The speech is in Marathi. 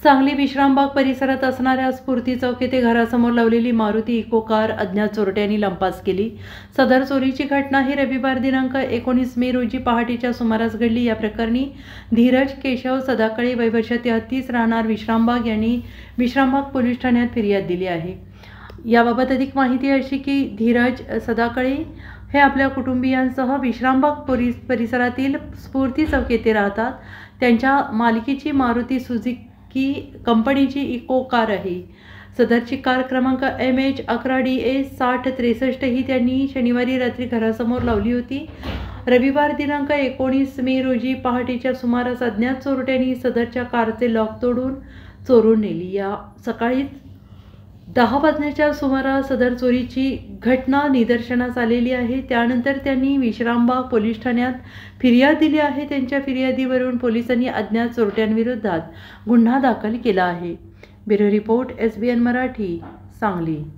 सांगली विश्रामबाग परिसरात असणाऱ्या स्फूर्ती चौक येथे घरासमोर लावलेली मारुती इको कार अज्ञात चोरट्यांनी लंपास केली। सदर चोरीची घटना ही रविवार दिनांक 19 मे रोजी पहाटेच्या सुमारास घडली। या प्रकरणी धीरज केशव सदाकाळे वय वर्ष 33 राहणार विश्रामबाग यांनी विश्रामबाग पोलीस ठाण्यात फिर्याद दिली आहे। याबाबत अधिक माहिती अशी की धीरज सदाकाळे हे आपल्या कुटुंबियांसह विश्रामबाग परिसरातील स्फूर्ती चौक येथे राहतात। त्यांच्या मालकीची मारुती सुझुकी कंपनीची इको कार आहे। सदरची कार क्रमांक MH11DA 6063 ही त्यांनी शनिवारी रात्री घरासमोर लावली होती। रविवार दिनांक 19 मे रोजी पहाटेच्या सुमारास अज्ञात चोरट्यांनी सदरच्या कारचे लॉक तोडून चोरून नेली। या सकाळी 10 वाजण्याच्या सुमारास सदर चोरीची घटना निदर्शनास आलेली आहे। त्यानंतर त्यांनी विश्रामबाग पोलीस ठाण्यात फिर्याद दिली आहे। त्यांच्या फिर्यादीवरून पोलिसांनी अज्ञात चोरट्यांविरोधात गुन्हा दाखल केला आहे। Bureau report SBN Marathi, Sangli.